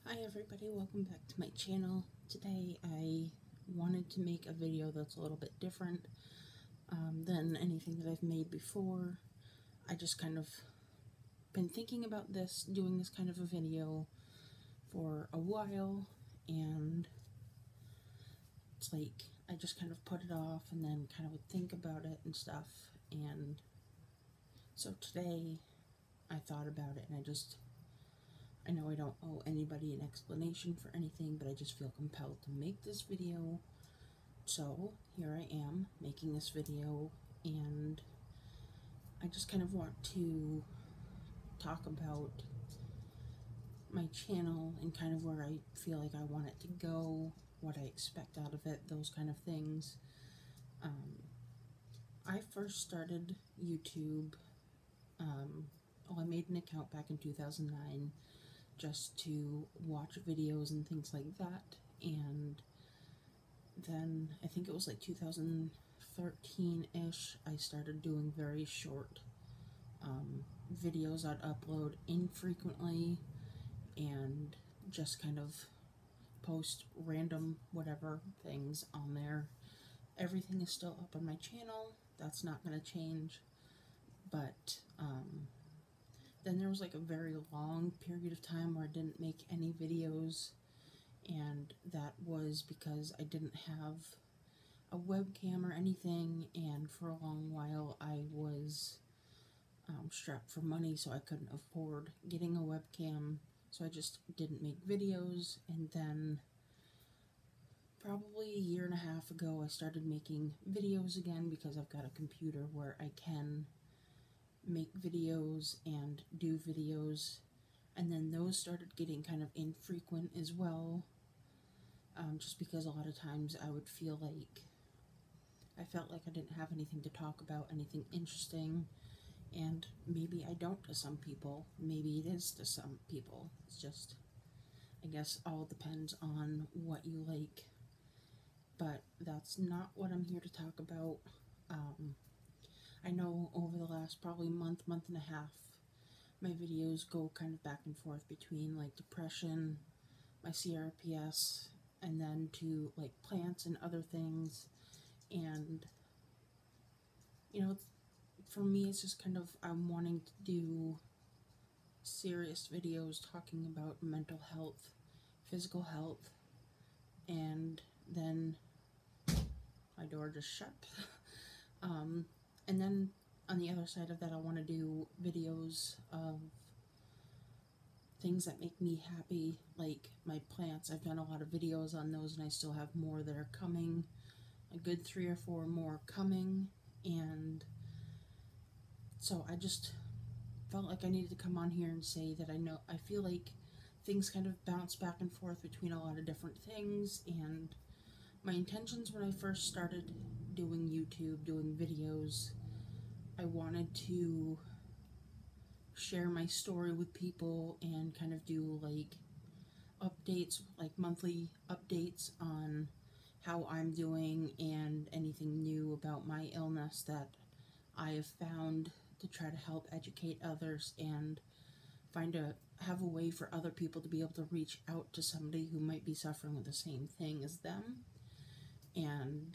Hi everybody, welcome back to my channel. Today I wanted to make a video that's a little bit different than anything that I've made before. I just kind of been thinking about doing this kind of a video for a while, and it's like I just kind of put it off and then kind of would think about it and stuff, and so today I thought about it, and I know I don't owe anybody an explanation for anything, but I just feel compelled to make this video. So here I am making this video, and I just kind of want to talk about my channel and kind of where I feel like I want it to go, what I expect out of it, those kind of things. I first started YouTube, I made an account back in 2009 just to watch videos and things like that, and then I think it was like 2013-ish, I started doing very short videos. I'd upload infrequently and just kind of post random whatever things on there. Everything is still up on my channel, that's not going to change, but then there was like a very long period of time where I didn't make any videos, and that was because I didn't have a webcam or anything, and for a long while I was strapped for money, so I couldn't afford getting a webcam, so I just didn't make videos. And then probably a year and a half ago I started making videos again because I've got a computer where I can make videos and do videos, and then those started getting kind of infrequent as well, just because a lot of times I would feel like I felt like I didn't have anything to talk about, anything interesting, and maybe I don't to some people, maybe it is to some people. It's just, I guess, all depends on what you like, but that's not what I'm here to talk about. I know over the last probably month and a half, my videos go kind of back and forth between like depression, my CRPS, and then to like plants and other things. And you know, for me it's just kind of, I'm wanting to do serious videos talking about mental health, physical health, and then my door just shut. And then on the other side of that, I want to do videos of things that make me happy, like my plants. I've done a lot of videos on those, and I still have more that are coming, a good 3 or 4 more coming. And so I just felt like I needed to come on here and say that I feel like things kind of bounce back and forth between a lot of different things, and my intentions when I first started doing YouTube, doing videos, I wanted to share my story with people and kind of do like updates, like monthly updates on how I'm doing and anything new about my illness that I have found, to try to help educate others and have a way for other people to be able to reach out to somebody who might be suffering with the same thing as them. And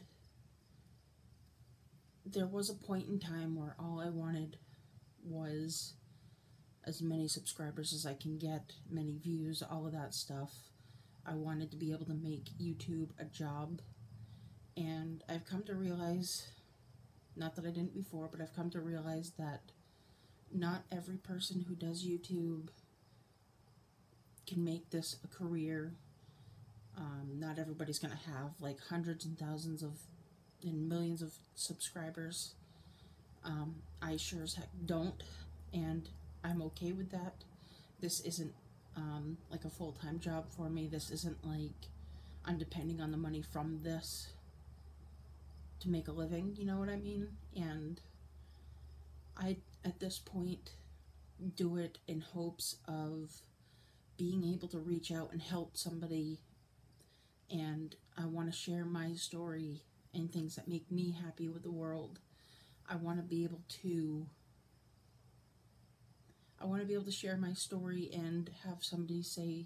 there was a point in time where all I wanted was as many subscribers as I can get, many views, all of that stuff. I wanted to be able to make YouTube a job, and I've come to realize, not that I didn't before, but I've come to realize that not every person who does YouTube can make this a career. Not everybody's going to have like hundreds and thousands and millions of subscribers. I sure as heck don't, and I'm okay with that. This isn't like a full-time job for me. This isn't like I'm depending on the money from this to make a living, you know what I mean? And I, at this point, do it in hopes of being able to reach out and help somebody, and I want to share my story and things that make me happy with the world. I want to be able to share my story and have somebody say,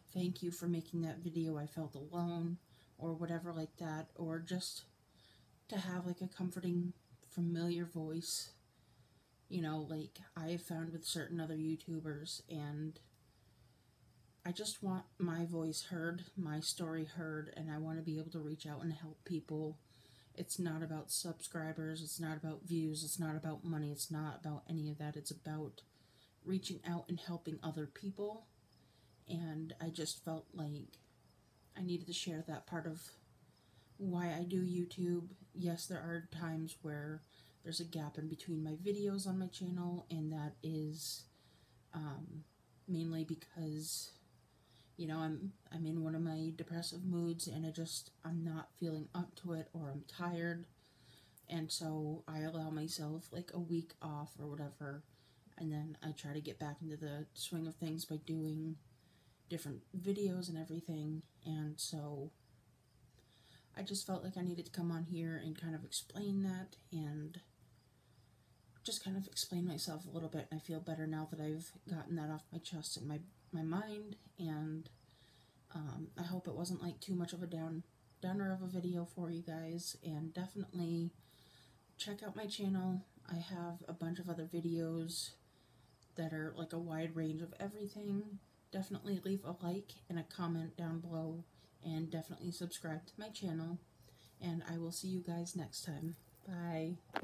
thank you for making that video, I felt alone, or whatever like that, or just to have like a comforting, familiar voice, you know, like I have found with certain other YouTubers, and I just want my voice heard, my story heard, and I want to be able to reach out and help people. It's not about subscribers, it's not about views, it's not about money, it's not about any of that. It's about reaching out and helping other people. And I just felt like I needed to share that part of why I do YouTube. Yes, there are times where there's a gap in between my videos on my channel, and that is mainly because, you know, I'm in one of my depressive moods, and I'm not feeling up to it, or I'm tired, and so I allow myself like a week off or whatever, and then I try to get back into the swing of things by doing different videos and everything. And so I just felt like I needed to come on here and kind of explain that, and just kind of explain myself a little bit. And I feel better now that I've gotten that off my chest and my mind. And I hope it wasn't like too much of a downer of a video for you guys. And definitely check out my channel. I have a bunch of other videos that are like a wide range of everything. Definitely leave a like and a comment down below, and definitely subscribe to my channel, and I will see you guys next time. Bye.